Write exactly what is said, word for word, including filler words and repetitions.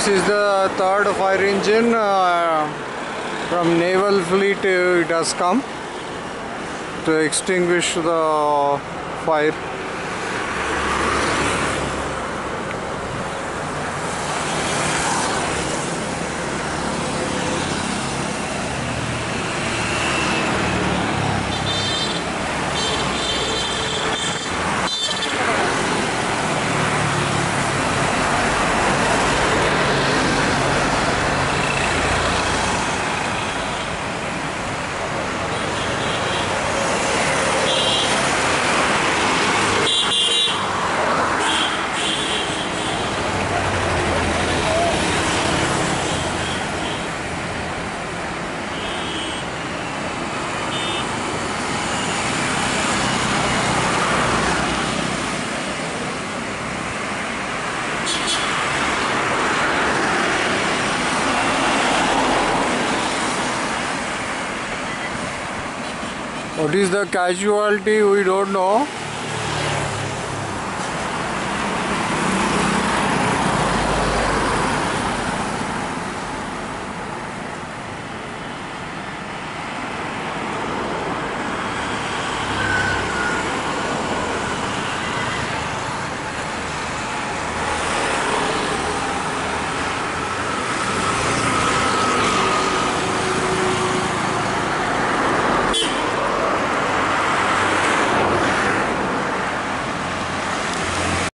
This is the third fire engine uh, from Naval Fleet. Uh, it has come to extinguish the fire. What is the casualty? We don't know.